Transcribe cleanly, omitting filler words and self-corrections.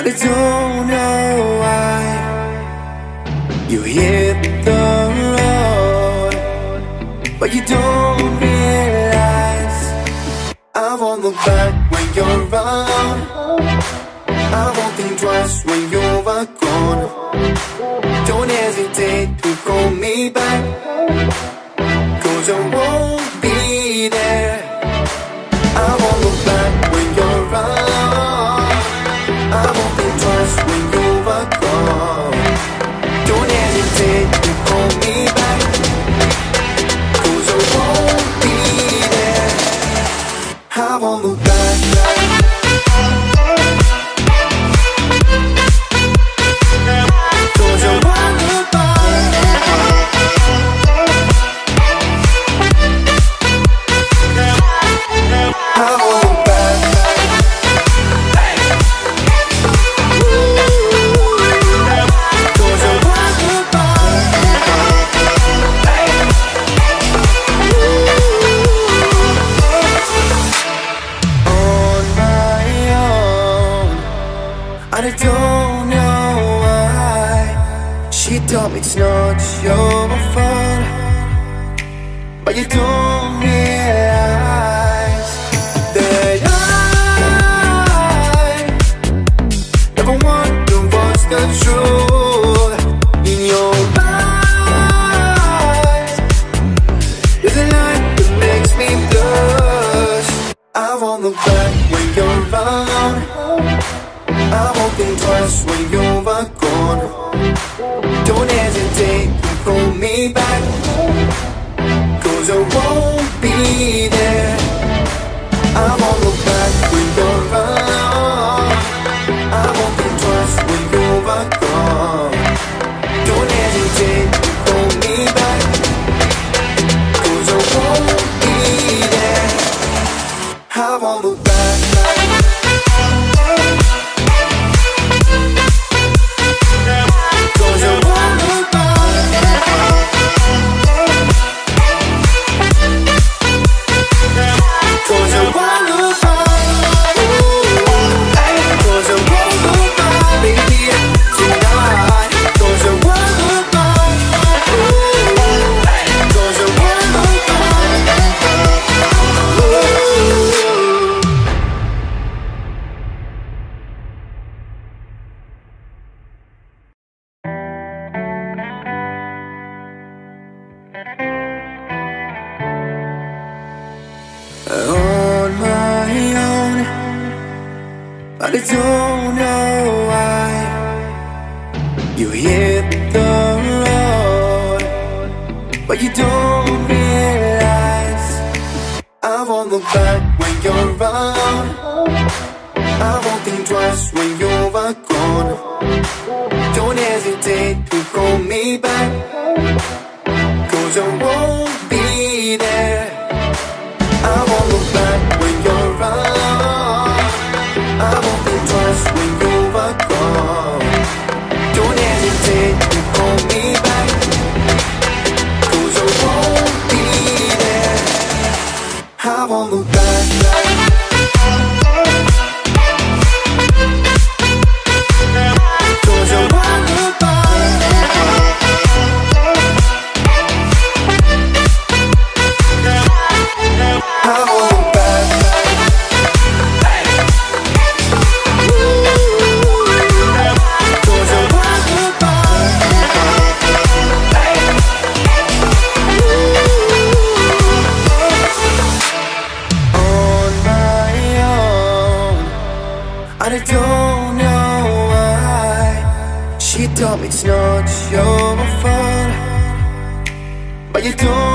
I don't know why you hit the road, but you don't realize I won't look back when you're around. I won't think twice when you're gone. Don't hesitate to call me back, 'cause I won't be there. I won't look back when you're around. I won't think twice when you're gone. Don't hesitate to call me back, 'cause I won't be there. I won't look back. I don't know why she told me it's not your fault, but you don't realize that I never want to watch the truth in your eyes. There's a light that makes me blush. I won't look back when you're around. I won't think twice when you're gone. Don't hesitate to call me back, 'cause I won't be there. I won't look back when you're around. I won't think twice when you're gone. Don't hesitate to call me back, 'cause I won't be there. I won't look back. On my own, but I don't know why you hit the road, but you don't realize I won't look back when you're around. I won't think twice when you're gone. Don't hesitate to call me back, 'cause I won't be there. I won't look back when you're around. I won't think twice when you're gone. Don't hesitate to call me back, 'cause I won't be there. I won't look back. I don't know why she told me it's not your fault, but you don't